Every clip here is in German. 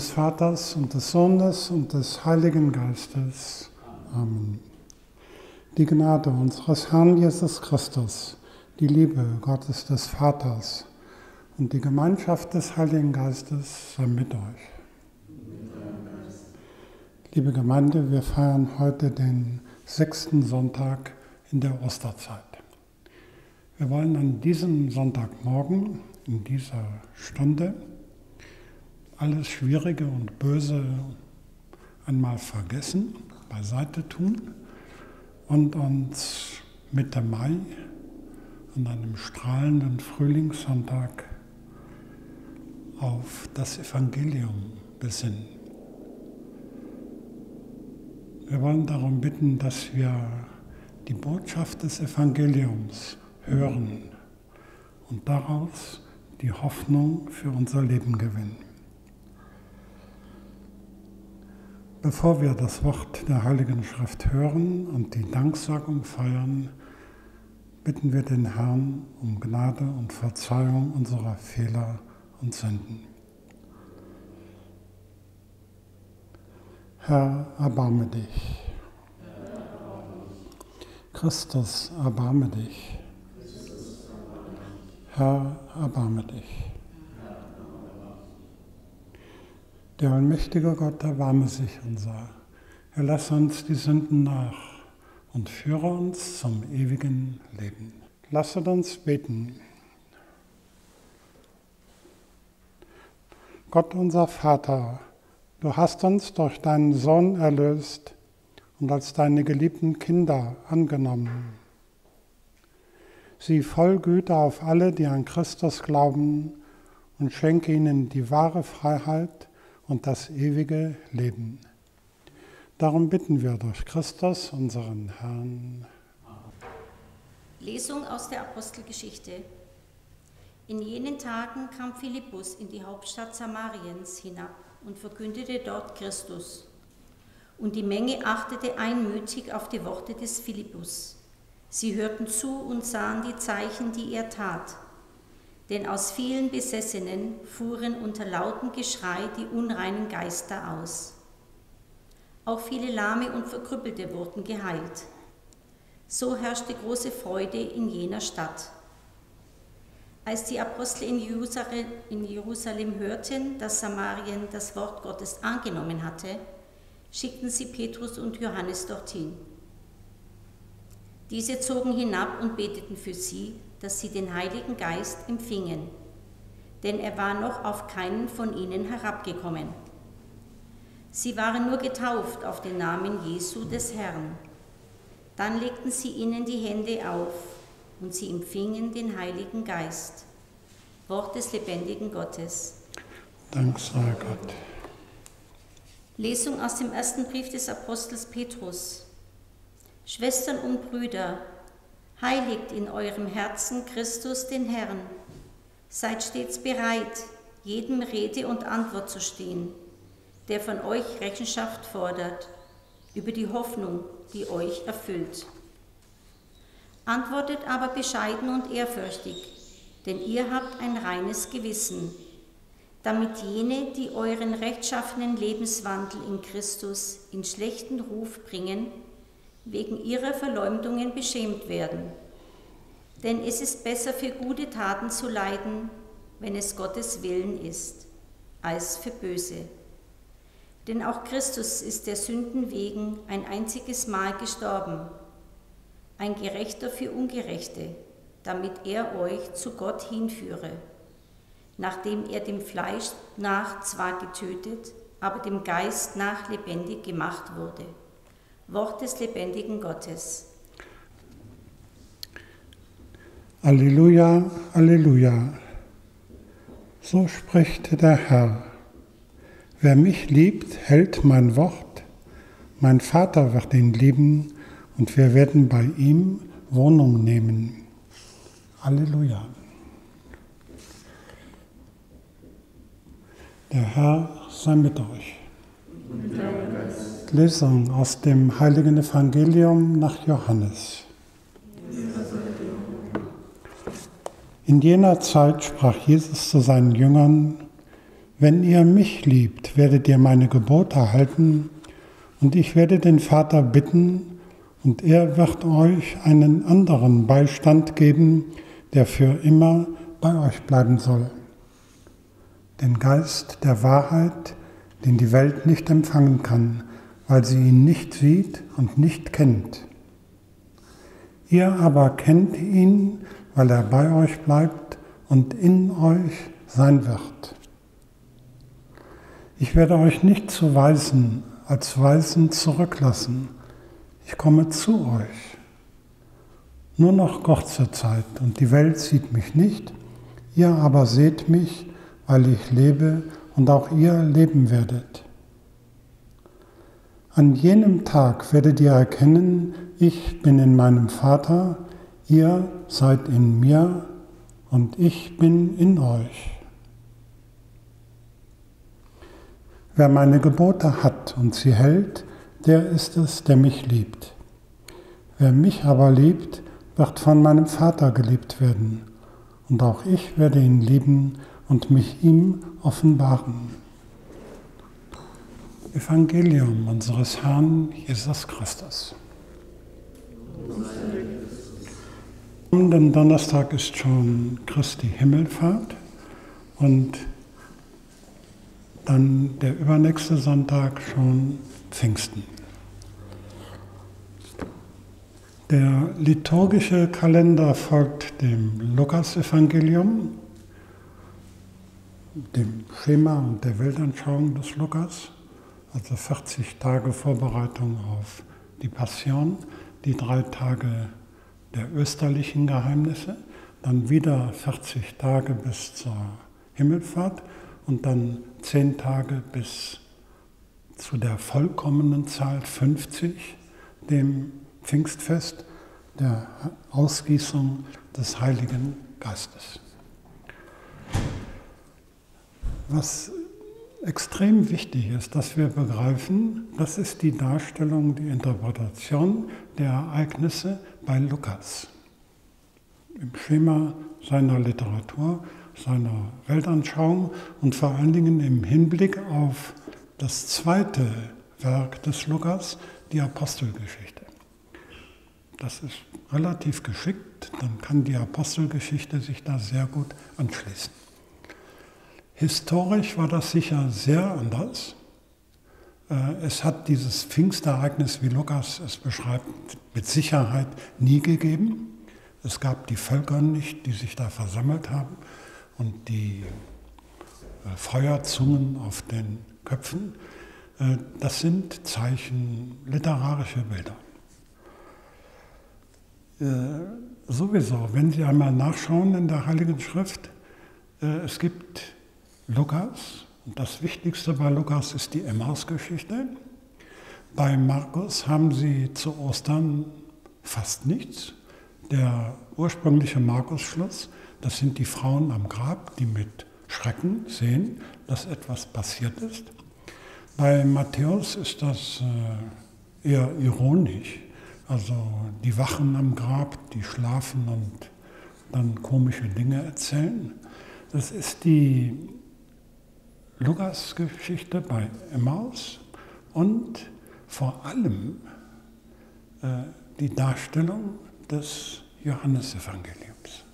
des Vaters und des Sohnes und des Heiligen Geistes. Amen. Die Gnade unseres Herrn Jesus Christus, die Liebe Gottes des Vaters und die Gemeinschaft des Heiligen Geistes sei mit euch. Liebe Gemeinde, wir feiern heute den 6. Sonntag in der Osterzeit. Wir wollen an diesem Sonntagmorgen, in dieser Stunde, alles Schwierige und Böse einmal vergessen, beiseite tun und uns Mitte Mai an einem strahlenden Frühlingssonntag auf das Evangelium besinnen. Wir wollen darum bitten, dass wir die Botschaft des Evangeliums hören und daraus die Hoffnung für unser Leben gewinnen. Bevor wir das Wort der Heiligen Schrift hören und die Danksagung feiern, bitten wir den Herrn um Gnade und Verzeihung unserer Fehler und Sünden. Herr, erbarme dich. Christus, erbarme dich. Herr, erbarme dich. Der allmächtige Gott, erbarme sich unser. Er lasse uns die Sünden nach und führe uns zum ewigen Leben. Lasset uns beten. Gott, unser Vater, du hast uns durch deinen Sohn erlöst und als deine geliebten Kinder angenommen. Sieh voll Güte auf alle, die an Christus glauben, und schenke ihnen die wahre Freiheit und das ewige Leben. Darum bitten wir durch Christus, unseren Herrn. Lesung aus der Apostelgeschichte. In jenen Tagen kam Philippus in die Hauptstadt Samariens hinab und verkündete dort Christus. Und die Menge achtete einmütig auf die Worte des Philippus. Sie hörten zu und sahen die Zeichen, die er tat. Denn aus vielen Besessenen fuhren unter lautem Geschrei die unreinen Geister aus. Auch viele Lahme und Verkrüppelte wurden geheilt. So herrschte große Freude in jener Stadt. Als die Apostel in Jerusalem hörten, dass Samarien das Wort Gottes angenommen hatte, schickten sie Petrus und Johannes dorthin. Diese zogen hinab und beteten für sie, dass sie den Heiligen Geist empfingen, denn er war noch auf keinen von ihnen herabgekommen. Sie waren nur getauft auf den Namen Jesu des Herrn. Dann legten sie ihnen die Hände auf und sie empfingen den Heiligen Geist. Wort des lebendigen Gottes. Dank sei Gott. Lesung aus dem ersten Brief des Apostels Petrus. Schwestern und Brüder, heiligt in eurem Herzen Christus den Herrn. Seid stets bereit, jedem Rede und Antwort zu stehen, der von euch Rechenschaft fordert, über die Hoffnung, die euch erfüllt. Antwortet aber bescheiden und ehrfürchtig, denn ihr habt ein reines Gewissen, damit jene, die euren rechtschaffenen Lebenswandel in Christus in schlechten Ruf bringen, wegen ihrer Verleumdungen beschämt werden. Denn es ist besser für gute Taten zu leiden, wenn es Gottes Willen ist, als für böse. Denn auch Christus ist der Sünden wegen ein einziges Mal gestorben, ein Gerechter für Ungerechte, damit er euch zu Gott hinführe, nachdem er dem Fleisch nach zwar getötet, aber dem Geist nach lebendig gemacht wurde. Wort des lebendigen Gottes. Alleluia, Alleluia. So spricht der Herr. Wer mich liebt, hält mein Wort. Mein Vater wird ihn lieben und wir werden bei ihm Wohnung nehmen. Alleluia. Der Herr sei mit euch. Lesung aus dem Heiligen Evangelium nach Johannes. In jener Zeit sprach Jesus zu seinen Jüngern: Wenn ihr mich liebt, werdet ihr meine Gebote halten, und ich werde den Vater bitten, und er wird euch einen anderen Beistand geben, der für immer bei euch bleiben soll. Den Geist der Wahrheit, den die Welt nicht empfangen kann, weil sie ihn nicht sieht und nicht kennt. Ihr aber kennt ihn, weil er bei euch bleibt und in euch sein wird. Ich werde euch nicht zu Weisen als Weisen zurücklassen. Ich komme zu euch. Nur noch kurze Zeit, und die Welt sieht mich nicht, ihr aber seht mich, weil ich lebe und auch ihr leben werdet. An jenem Tag werdet ihr erkennen, ich bin in meinem Vater, ihr seid in mir und ich bin in euch. Wer meine Gebote hat und sie hält, der ist es, der mich liebt. Wer mich aber liebt, wird von meinem Vater geliebt werden, und auch ich werde ihn lieben und mich ihm offenbaren. Evangelium unseres Herrn Jesus Christus. Am kommenden Donnerstag ist schon Christi Himmelfahrt und dann der übernächste Sonntag schon Pfingsten. Der liturgische Kalender folgt dem Lukas-Evangelium, dem Schema und der Weltanschauung des Lukas, also 40 Tage Vorbereitung auf die Passion, die 3 Tage der österlichen Geheimnisse, dann wieder 40 Tage bis zur Himmelfahrt und dann 10 Tage bis zu der vollkommenen Zahl 50, dem Pfingstfest, der Ausgießung des Heiligen Geistes. Was extrem wichtig ist, dass wir begreifen, das ist die Darstellung, die Interpretation der Ereignisse bei Lukas. Im Schema seiner Literatur, seiner Weltanschauung und vor allen Dingen im Hinblick auf das zweite Werk des Lukas, die Apostelgeschichte. Das ist relativ geschickt, dann kann die Apostelgeschichte sich da sehr gut anschließen. Historisch war das sicher sehr anders. Es hat dieses Pfingstereignis, wie Lukas es beschreibt, mit Sicherheit nie gegeben. Es gab die Völker nicht, die sich da versammelt haben und die Feuerzungen auf den Köpfen. Das sind Zeichen, literarische Bilder. Sowieso, wenn Sie einmal nachschauen in der Heiligen Schrift, es gibt Lukas, und das Wichtigste bei Lukas ist die Emmaus-Geschichte. Bei Markus haben Sie zu Ostern fast nichts. Der ursprüngliche Markus-Schluss, das sind die Frauen am Grab, die mit Schrecken sehen, dass etwas passiert ist. Bei Matthäus ist das eher ironisch. Also die wachen am Grab, die schlafen und dann komische Dinge erzählen. Das ist die Lukas-Geschichte bei Emmaus und vor allem die Darstellung des Johannesevangeliums.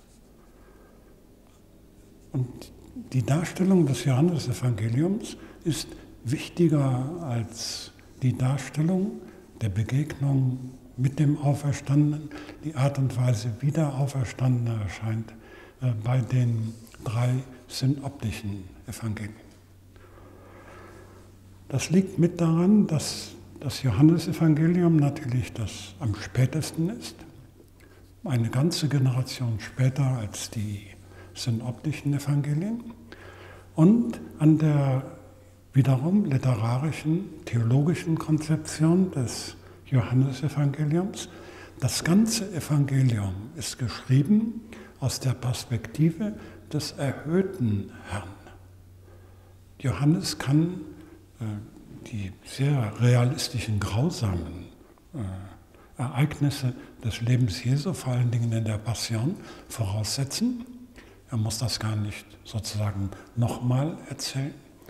Und die Darstellung des Johannesevangeliums ist wichtiger als die Darstellung der Begegnung mit dem Auferstandenen, die Art und Weise, wie der Auferstandene erscheint bei den 3 synoptischen Evangelien. Das liegt mit daran, dass das Johannesevangelium natürlich das am spätesten ist, eine ganze Generation später als die synoptischen Evangelien und an der wiederum literarischen, theologischen Konzeption des Johannesevangeliums. Das ganze Evangelium ist geschrieben aus der Perspektive des erhöhten Herrn. Johannes kann die sehr realistischen, grausamen Ereignisse des Lebens Jesu, vor allen Dingen in der Passion, voraussetzen. Er muss das gar nicht sozusagen nochmal erzählen.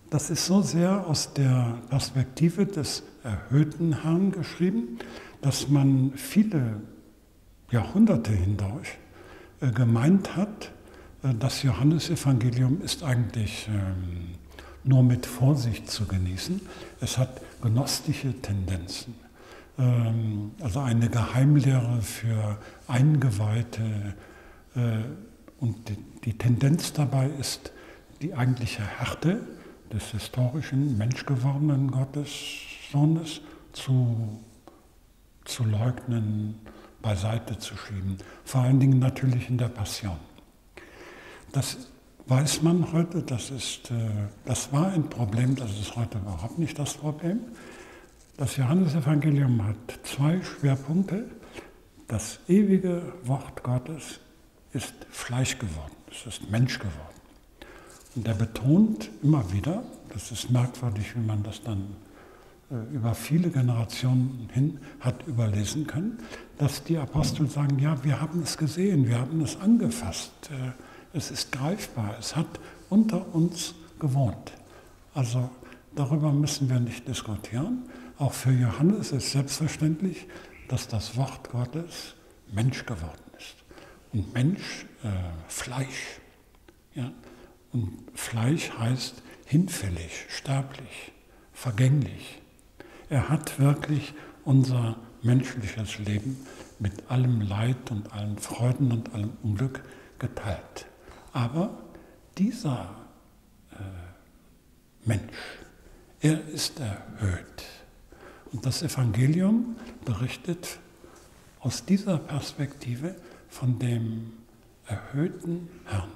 Das ist so sehr aus der Perspektive des erhöhten Herrn geschrieben, dass man viele Jahrhunderte hindurch gemeint hat, das Johannesevangelium ist eigentlich nur mit Vorsicht zu genießen. Es hat gnostische Tendenzen, also eine Geheimlehre für Eingeweihte. Und die Tendenz dabei ist, die eigentliche Härte des historischen, menschgewordenen Gottessohnes zu leugnen, beiseite zu schieben. Vor allen Dingen natürlich in der Passion. Das weiß man heute, das war ein Problem, das ist heute überhaupt nicht das Problem. Das Johannesevangelium hat 2 Schwerpunkte. Das ewige Wort Gottes ist Fleisch geworden, es ist Mensch geworden. Und er betont immer wieder, das ist merkwürdig, wie man das dann über viele Generationen hin hat überlesen können, dass die Apostel sagen, ja, wir haben es gesehen, wir haben es angefasst, es ist greifbar, es hat unter uns gewohnt. Also darüber müssen wir nicht diskutieren. Auch für Johannes ist selbstverständlich, dass das Wort Gottes Mensch geworden ist. Und Mensch, Fleisch. Ja? Und Fleisch heißt hinfällig, sterblich, vergänglich. Er hat wirklich unser menschliches Leben mit allem Leid und allen Freuden und allem Unglück geteilt. Aber dieser Mensch, er ist erhöht. Und das Evangelium berichtet aus dieser Perspektive von dem erhöhten Herrn.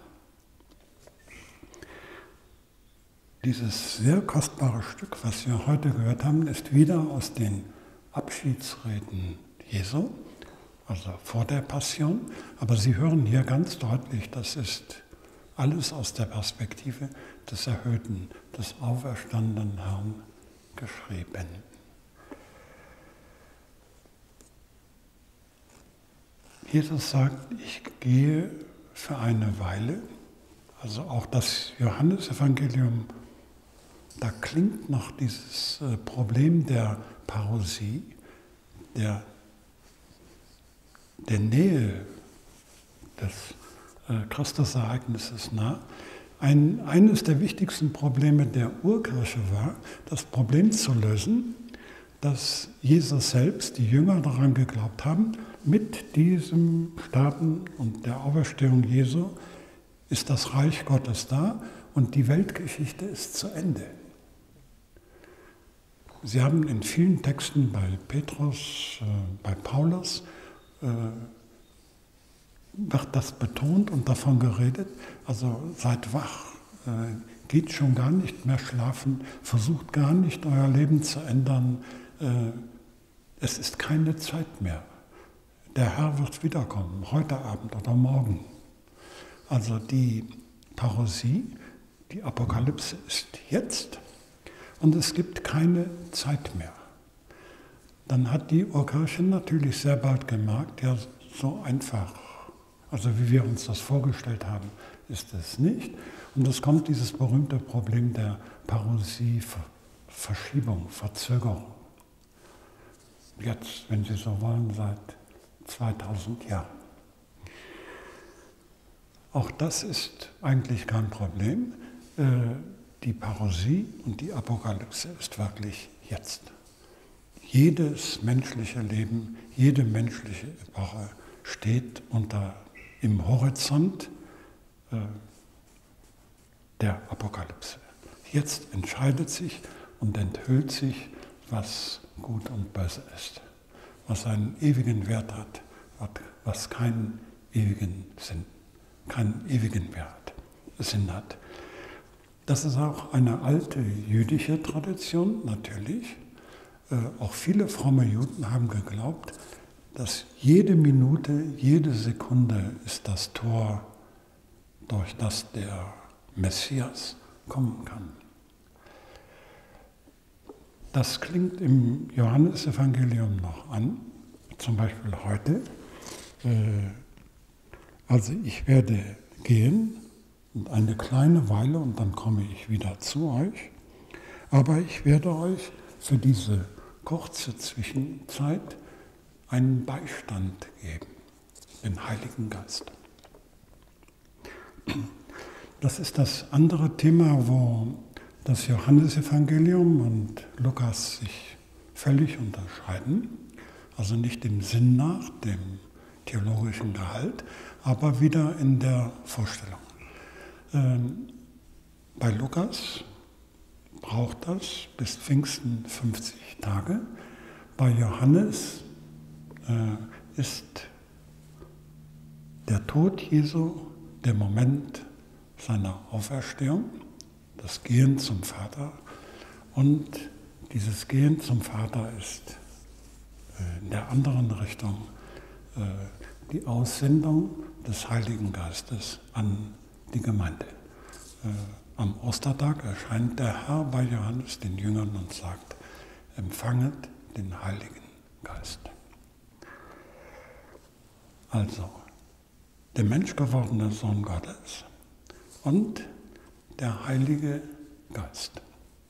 Dieses sehr kostbare Stück, was wir heute gehört haben, ist wieder aus den Abschiedsreden Jesu, also vor der Passion. Aber Sie hören hier ganz deutlich, das ist alles aus der Perspektive des erhöhten, des auferstandenen Herrn geschrieben. Jesus sagt, ich gehe für eine Weile. Also auch das Johannesevangelium, da klingt noch dieses Problem der Parousie, der Nähe des Christusereignisses nah. Eines der wichtigsten Probleme der Urkirche war, das Problem zu lösen, dass Jesus selbst, die Jünger daran geglaubt haben, mit diesem Sterben und der Auferstehung Jesu ist das Reich Gottes da und die Weltgeschichte ist zu Ende. Sie haben in vielen Texten bei Petrus, bei Paulus, wird das betont und davon geredet, also seid wach, geht schon gar nicht mehr schlafen, versucht gar nicht euer Leben zu ändern, es ist keine Zeit mehr. Der Herr wird wiederkommen, heute Abend oder morgen. Also die Parousie, die Apokalypse ist jetzt und es gibt keine Zeit mehr. Dann hat die Urkirche natürlich sehr bald gemerkt, ja, so einfach, also wie wir uns das vorgestellt haben, ist es nicht. Und es kommt dieses berühmte Problem der Parousie, Verschiebung, Verzögerung. Jetzt, wenn Sie so wollen, seit 2000 Jahren. Auch das ist eigentlich kein Problem. Die Parousie und die Apokalypse ist wirklich jetzt. Jedes menschliche Leben, jede menschliche Epoche steht im Horizont der Apokalypse. Jetzt entscheidet sich und enthüllt sich, was gut und böse ist, was einen ewigen Wert hat, was keinen ewigen Sinn hat. Das ist auch eine alte jüdische Tradition, natürlich. Auch viele fromme Juden haben geglaubt, dass jede Minute, jede Sekunde ist das Tor, durch das der Messias kommen kann. Das klingt im Johannesevangelium noch an, zum Beispiel heute. Also ich werde gehen und eine kleine Weile und dann komme ich wieder zu euch. Aber ich werde euch für diese kurze Zwischenzeit einen Beistand geben, den Heiligen Geist. Das ist das andere Thema, wo das Johannesevangelium und Lukas sich völlig unterscheiden. Also nicht im Sinn nach, dem theologischen Gehalt, aber wieder in der Vorstellung. Bei Lukas braucht das bis Pfingsten 50 Tage. Bei Johannes ist der Tod Jesu der Moment seiner Auferstehung, das Gehen zum Vater. Und dieses Gehen zum Vater ist in der anderen Richtung die Aussendung des Heiligen Geistes an die Gemeinde. Am Ostertag erscheint der Herr bei Johannes den Jüngern und sagt, empfanget den Heiligen Geist. Also, der menschgewordene Sohn Gottes und der Heilige Geist.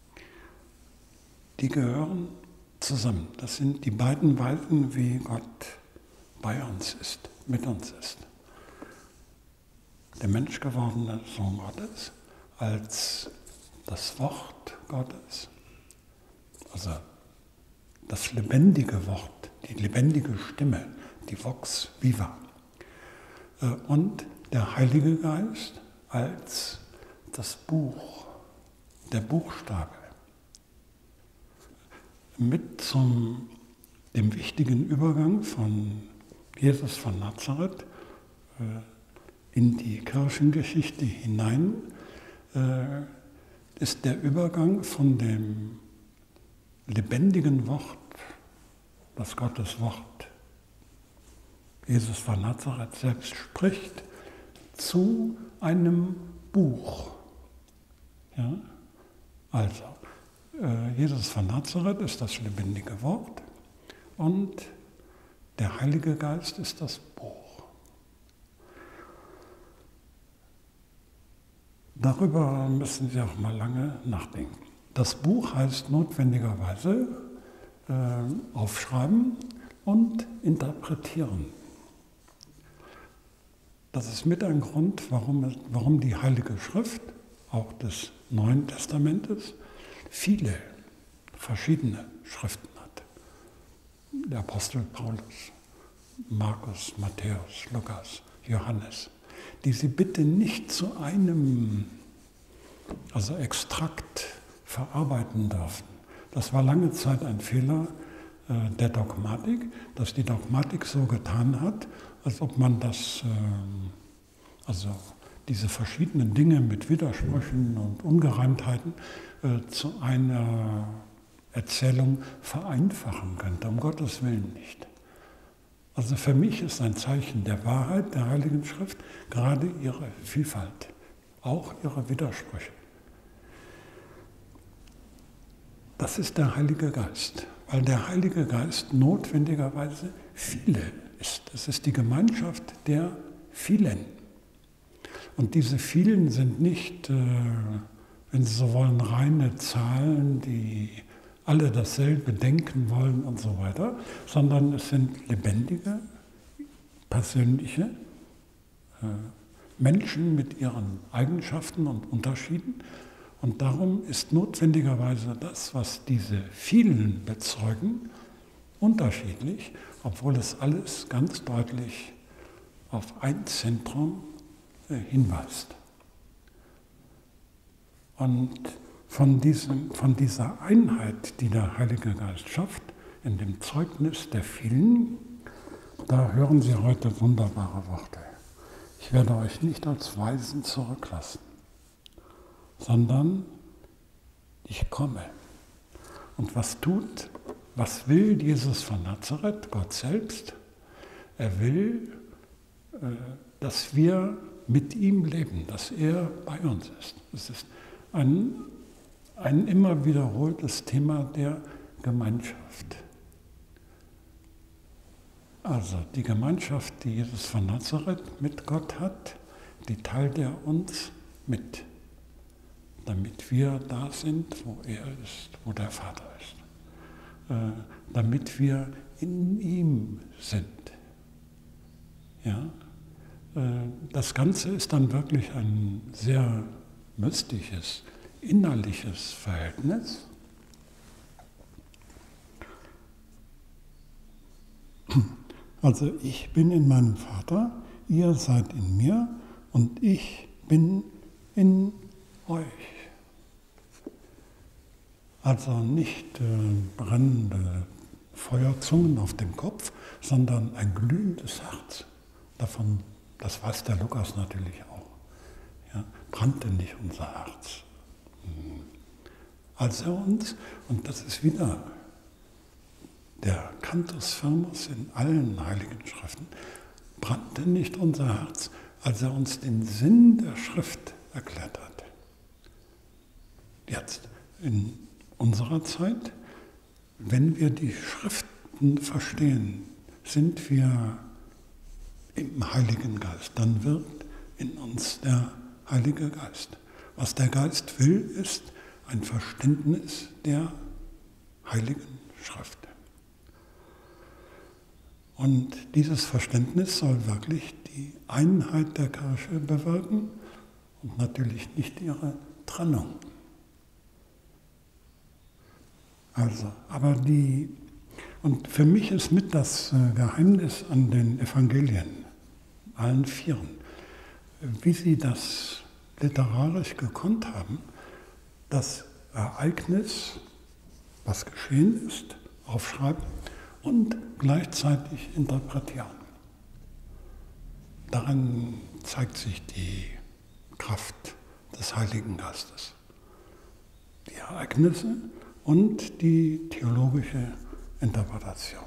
Die gehören zusammen. Das sind die beiden Weisen, wie Gott bei uns ist, mit uns ist. Der menschgewordene Sohn Gottes als das Wort Gottes, also das lebendige Wort, die lebendige Stimme, die Vox Viva. Und der Heilige Geist als das Buch, der Buchstabe. Mit dem wichtigen Übergang von Jesus von Nazareth in die Kirchengeschichte hinein ist der Übergang von dem lebendigen Wort, das Gottes Wort, Jesus von Nazareth selbst spricht, zu einem Buch. Ja? Also, Jesus von Nazareth ist das lebendige Wort und der Heilige Geist ist das Buch. Darüber müssen Sie auch mal lange nachdenken. Das Buch heißt notwendigerweise aufschreiben und interpretieren. Das ist mit ein Grund, warum die Heilige Schrift, auch des Neuen Testamentes, viele verschiedene Schriften hat. Der Apostel Paulus, Markus, Matthäus, Lukas, Johannes, die Sie bitte nicht zu einem, also Extrakt verarbeiten dürfen. Das war lange Zeit ein Fehler der Dogmatik, dass die Dogmatik so getan hat, als ob man das, also diese verschiedenen Dinge mit Widersprüchen und Ungereimtheiten zu einer Erzählung vereinfachen könnte, um Gottes Willen nicht. Also für mich ist ein Zeichen der Wahrheit der Heiligen Schrift gerade ihre Vielfalt, auch ihre Widersprüche. Das ist der Heilige Geist, weil der Heilige Geist notwendigerweise viele ist. Es ist die Gemeinschaft der vielen. Und diese vielen sind nicht, wenn Sie so wollen, reine Zahlen, die alle dasselbe denken wollen und so weiter, sondern es sind lebendige, persönliche Menschen mit ihren Eigenschaften und Unterschieden. Und darum ist notwendigerweise das, was diese vielen bezeugen, unterschiedlich, obwohl es alles ganz deutlich auf ein Zentrum hinweist. Und von dieser Einheit, die der Heilige Geist schafft, in dem Zeugnis der vielen, da hören Sie heute wunderbare Worte. Ich werde euch nicht als Weisen zurücklassen, sondern ich komme. Und was will Jesus von Nazareth, Gott selbst? Er will, dass wir mit ihm leben, dass er bei uns ist. Es ist ein immer wiederholtes Thema der Gemeinschaft. Also die Gemeinschaft, die Jesus von Nazareth mit Gott hat, die teilt er uns mit. damit wir da sind, wo er ist, wo der Vater ist. Damit wir in ihm sind. Ja? Das Ganze ist dann wirklich ein sehr mystisches, innerliches Verhältnis. Also ich bin in meinem Vater, ihr seid in mir und ich bin in euch. Also nicht brennende Feuerzungen auf dem Kopf, sondern ein glühendes Herz. Davon, das weiß der Lukas natürlich auch. Ja, brannte nicht unser Herz. Als er uns, und das ist wieder der Cantus Firmus in allen Heiligen Schriften, brannte nicht unser Herz, als er uns den Sinn der Schrift erklärt hat. Jetzt, in unserer Zeit, wenn wir die Schriften verstehen, sind wir im Heiligen Geist. Dann wird in uns der Heilige Geist. Was der Geist will, ist ein Verständnis der Heiligen Schrift. Und dieses Verständnis soll wirklich die Einheit der Kirche bewirken und natürlich nicht ihre Trennung. Also, und für mich ist mit das Geheimnis an den Evangelien, allen vieren, wie sie das literarisch gekonnt haben, das Ereignis, was geschehen ist, aufschreiben und gleichzeitig interpretieren. Darin zeigt sich die Kraft des Heiligen Geistes. Die Ereignisse und die theologische Interpretation.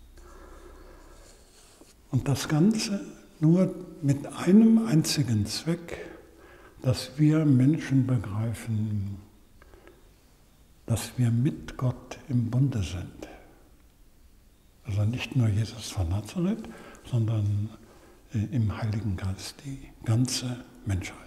Und das Ganze nur mit einem einzigen Zweck, dass wir Menschen begreifen, dass wir mit Gott im Bunde sind. Also nicht nur Jesus von Nazareth, sondern im Heiligen Geist die ganze Menschheit.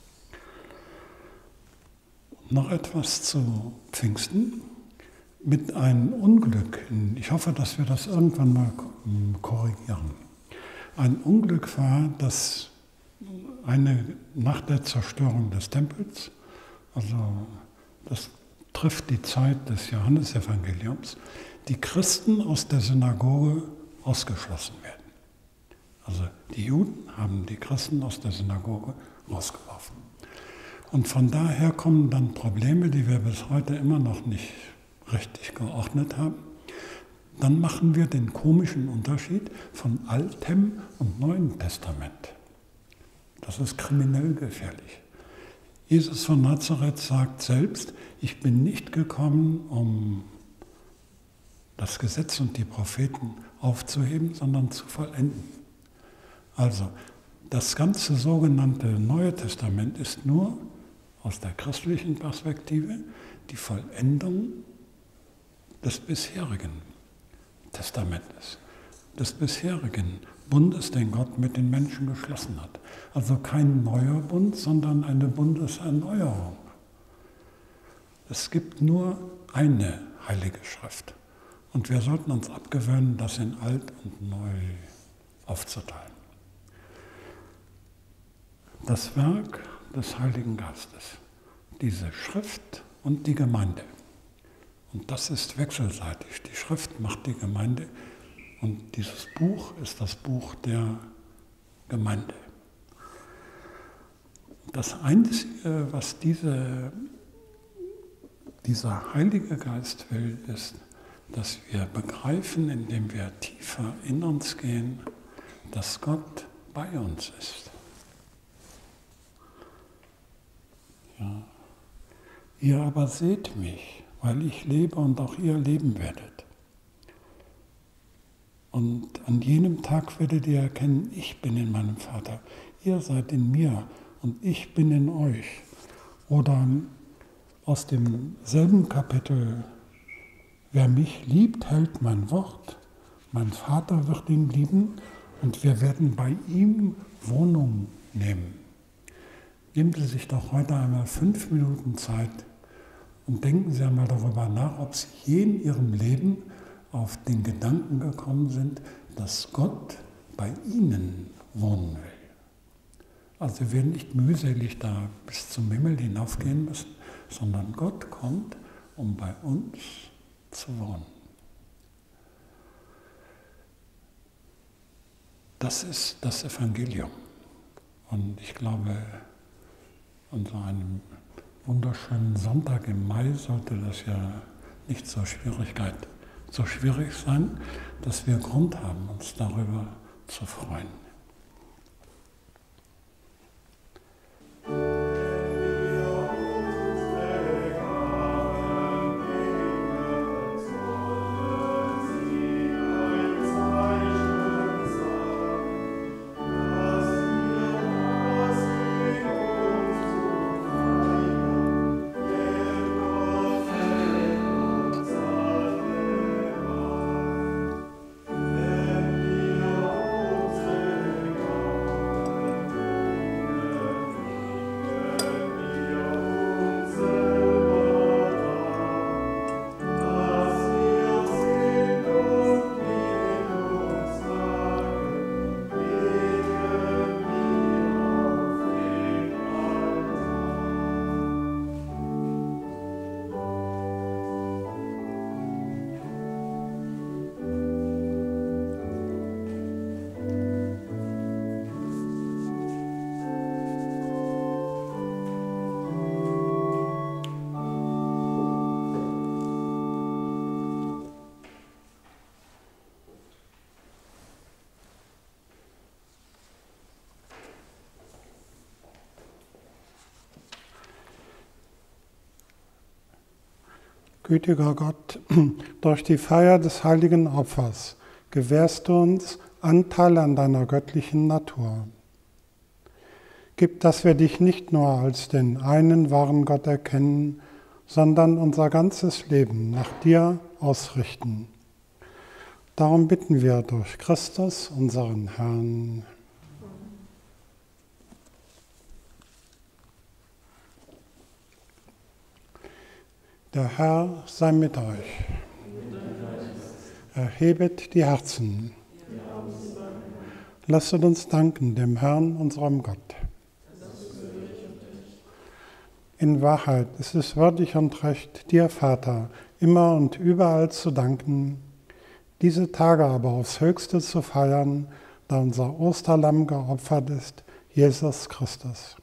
Noch etwas zu Pfingsten. Mit einem Unglück, ich hoffe, dass wir das irgendwann mal korrigieren. Ein Unglück war, dass nach der Zerstörung des Tempels, also das trifft die Zeit des Johannesevangeliums, die Christen aus der Synagoge ausgeschlossen werden. Also die Juden haben die Christen aus der Synagoge rausgeworfen. Und von daher kommen dann Probleme, die wir bis heute immer noch nicht richtig geordnet haben. Dann machen wir den komischen Unterschied von Altem und Neuen Testament. Das ist kriminell gefährlich. Jesus von Nazareth sagt selbst, ich bin nicht gekommen, um das Gesetz und die Propheten aufzuheben, sondern zu vollenden. Also, das ganze sogenannte Neue Testament ist nur aus der christlichen Perspektive die Vollendung des bisherigen Testamentes, des bisherigen Bundes, den Gott mit den Menschen geschlossen hat. Also kein neuer Bund, sondern eine Bundeserneuerung. Es gibt nur eine Heilige Schrift. Und wir sollten uns abgewöhnen, das in alt und neu aufzuteilen. Das Werk des Heiligen Geistes, diese Schrift und die Gemeinde. Und das ist wechselseitig. Die Schrift macht die Gemeinde und dieses Buch ist das Buch der Gemeinde. Das Einzige, was dieser Heilige Geist will, ist, dass wir begreifen, indem wir tiefer in uns gehen, dass Gott bei uns ist. Ja. Ihr aber seht mich, weil ich lebe und auch ihr leben werdet. Und an jenem Tag werdet ihr erkennen, ich bin in meinem Vater, ihr seid in mir und ich bin in euch. Oder aus demselben Kapitel, wer mich liebt, hält mein Wort, mein Vater wird ihn lieben und wir werden bei ihm Wohnung nehmen. nehmen Sie sich doch heute einmal 5 Minuten Zeit und denken Sie einmal darüber nach, ob Sie je in Ihrem Leben auf den Gedanken gekommen sind, dass Gott bei Ihnen wohnen will. Also wir werden nicht mühselig da bis zum Himmel hinaufgehen müssen, sondern Gott kommt, um bei uns zu wohnen. Das ist das Evangelium. Und ich glaube, an so einem wunderschönen Sonntag im Mai sollte das ja nicht so schwierig sein, dass wir Grund haben, uns darüber zu freuen. Gütiger Gott, durch die Feier des heiligen Opfers gewährst du uns Anteil an deiner göttlichen Natur. Gib, dass wir dich nicht nur als den einen wahren Gott erkennen, sondern unser ganzes Leben nach dir ausrichten. Darum bitten wir durch Christus, unseren Herrn. Der Herr sei mit euch. Erhebet die Herzen. Lasset uns danken dem Herrn, unserem Gott. In Wahrheit ist es würdig und recht, dir, Vater, immer und überall zu danken, diese Tage aber aufs Höchste zu feiern, da unser Osterlamm geopfert ist, Jesus Christus.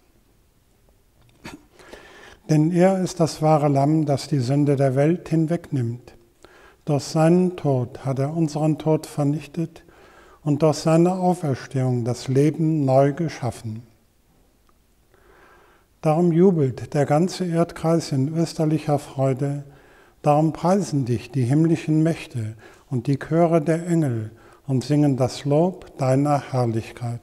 Denn er ist das wahre Lamm, das die Sünde der Welt hinwegnimmt. Durch seinen Tod hat er unseren Tod vernichtet und durch seine Auferstehung das Leben neu geschaffen. Darum jubelt der ganze Erdkreis in österlicher Freude, darum preisen dich die himmlischen Mächte und die Chöre der Engel und singen das Lob deiner Herrlichkeit.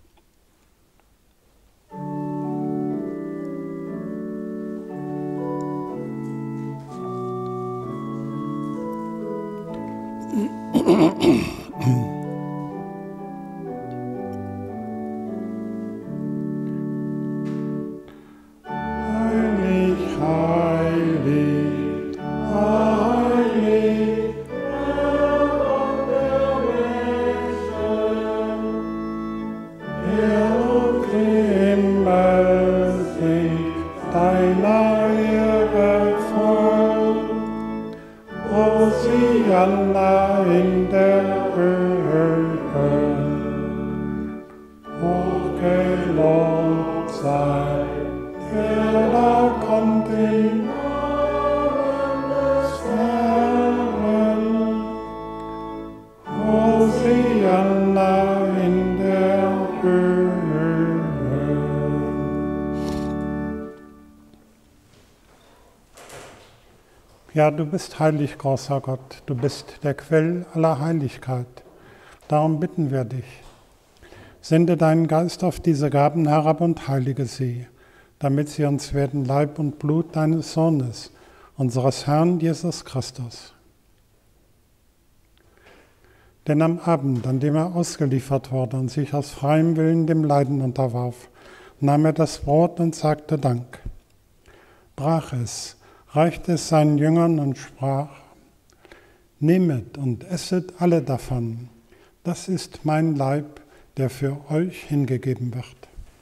Ja, du bist heilig, großer Gott, du bist der Quell aller Heiligkeit. Darum bitten wir dich. Sende deinen Geist auf diese Gaben herab und heilige sie, damit sie uns werden Leib und Blut deines Sohnes, unseres Herrn Jesus Christus. Denn am Abend, an dem er ausgeliefert wurde und sich aus freiem Willen dem Leiden unterwarf, nahm er das Brot und sagte Dank, brach es, reichte es seinen Jüngern und sprach, nehmet und esset alle davon, das ist mein Leib, der für euch hingegeben wird.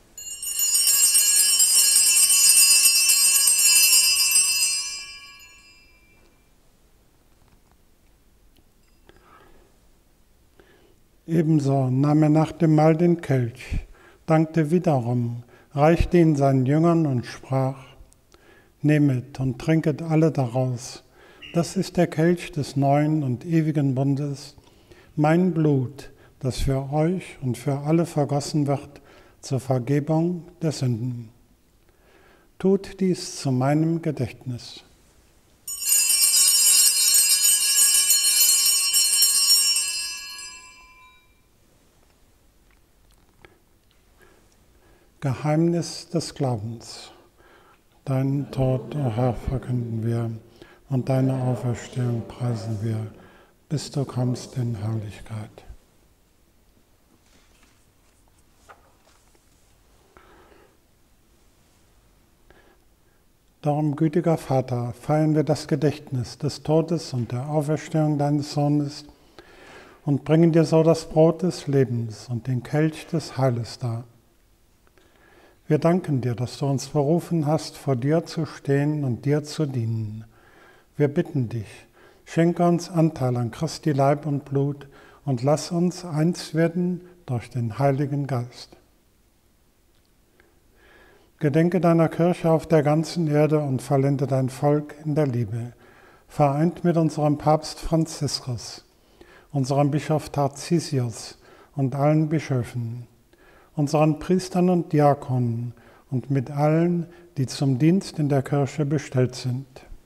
Ebenso nahm er nach dem Mahl den Kelch, dankte wiederum, reichte ihn seinen Jüngern und sprach, nehmet und trinket alle daraus, das ist der Kelch des neuen und ewigen Bundes, mein Blut, das für euch und für alle vergossen wird zur Vergebung der Sünden. Tut dies zu meinem Gedächtnis. Geheimnis des Glaubens. Deinen Tod, o Herr, verkünden wir und deine Auferstehung preisen wir, bis du kommst in Herrlichkeit. Darum, gütiger Vater, feiern wir das Gedächtnis des Todes und der Auferstehung deines Sohnes und bringen dir so das Brot des Lebens und den Kelch des Heiles dar. Wir danken dir, dass du uns berufen hast, vor dir zu stehen und dir zu dienen. Wir bitten dich, schenke uns Anteil an Christi Leib und Blut und lass uns eins werden durch den Heiligen Geist. Gedenke deiner Kirche auf der ganzen Erde und vollende dein Volk in der Liebe, vereint mit unserem Papst Franziskus, unserem Bischof Tarzisius und allen Bischöfen, unseren Priestern und Diakonen und mit allen, die zum Dienst in der Kirche bestellt sind.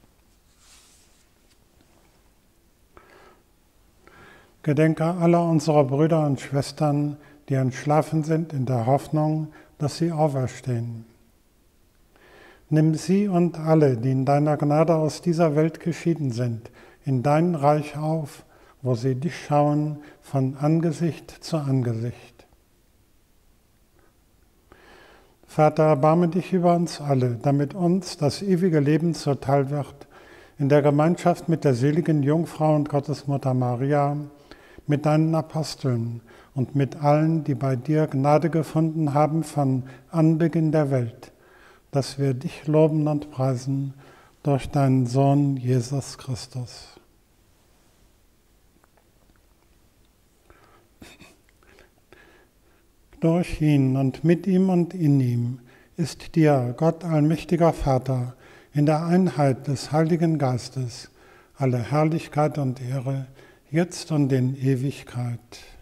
Gedenke aller unserer Brüder und Schwestern, die entschlafen sind in der Hoffnung, dass sie auferstehen. Nimm sie und alle, die in deiner Gnade aus dieser Welt geschieden sind, in dein Reich auf, wo sie dich schauen von Angesicht zu Angesicht. Vater, erbarme dich über uns alle, damit uns das ewige Leben zuteil wird, in der Gemeinschaft mit der seligen Jungfrau und Gottesmutter Maria, mit deinen Aposteln und mit allen, die bei dir Gnade gefunden haben von Anbeginn der Welt, dass wir dich loben und preisen durch deinen Sohn Jesus Christus. Durch ihn und mit ihm und in ihm ist dir, Gott allmächtiger Vater, in der Einheit des Heiligen Geistes, alle Herrlichkeit und Ehre, jetzt und in Ewigkeit.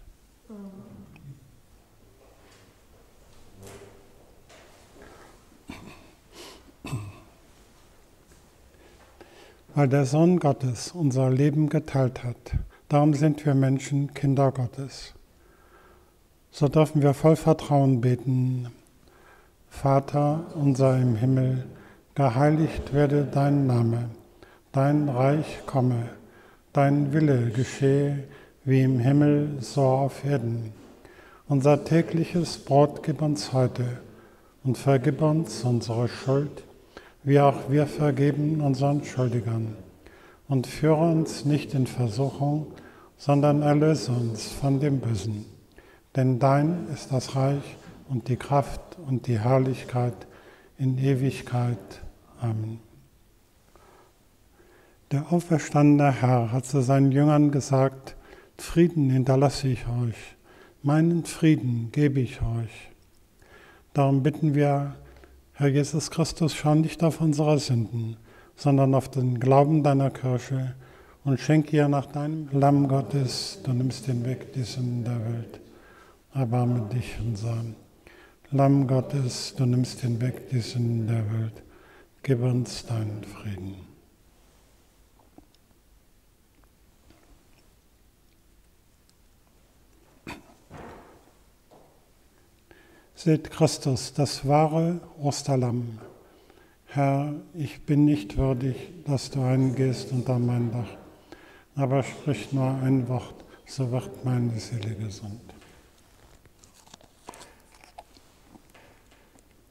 Weil der Sohn Gottes unser Leben geteilt hat, darum sind wir Menschen Kinder Gottes. So dürfen wir voll Vertrauen beten. Vater unser im Himmel, geheiligt werde dein Name, dein Reich komme, dein Wille geschehe, wie im Himmel, so auf Erden. Unser tägliches Brot gib uns heute und vergib uns unsere Schuld, wie auch wir vergeben unseren Schuldigern. Und führe uns nicht in Versuchung, sondern erlöse uns von dem Bösen. Denn dein ist das Reich und die Kraft und die Herrlichkeit in Ewigkeit. Amen. Der auferstandene Herr hat zu seinen Jüngern gesagt, Frieden hinterlasse ich euch, meinen Frieden gebe ich euch. Darum bitten wir, Herr Jesus Christus, schau nicht auf unsere Sünden, sondern auf den Glauben deiner Kirche und schenke ihr nach deinem Lamm Gottes, du nimmst hinweg die Sünden der Welt. Erbarme dich unser Lamm Gottes, du nimmst hinweg die Sünden der Welt. Gib uns deinen Frieden. Seht Christus, das wahre Osterlamm. Herr, ich bin nicht würdig, dass du eingehst unter mein Dach, aber sprich nur ein Wort, so wird meine Seele gesund.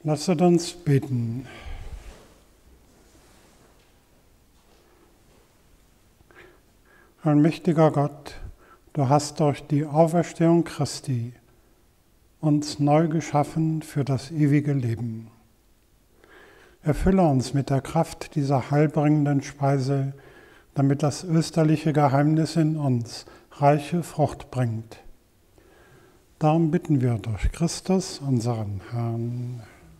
Lasset uns beten. Allmächtiger Gott, du hast durch die Auferstehung Christi uns neu geschaffen für das ewige Leben. Erfülle uns mit der Kraft dieser heilbringenden Speise, damit das österliche Geheimnis in uns reiche Frucht bringt. Darum bitten wir durch Christus, unseren Herrn.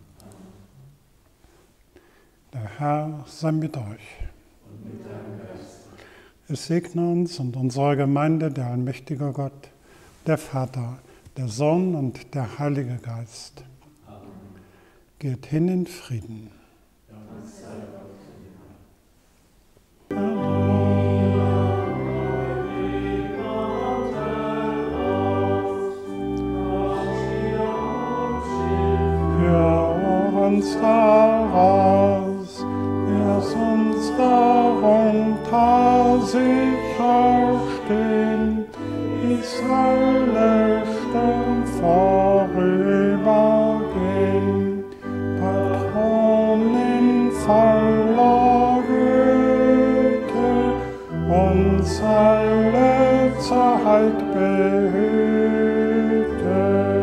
Der Herr sei mit euch. Und mit deinem Geist. Es segne uns und unsere Gemeinde der allmächtige Gott, der Vater, der Sohn und der Heilige Geist. Amen. Geht hin in Frieden. Dank sei Gott. Führ uns daraus, lass uns darunter sicher stehen, bis alle Sturm vorübergehen. Patronin voller Güte, uns alle Zeit behüte.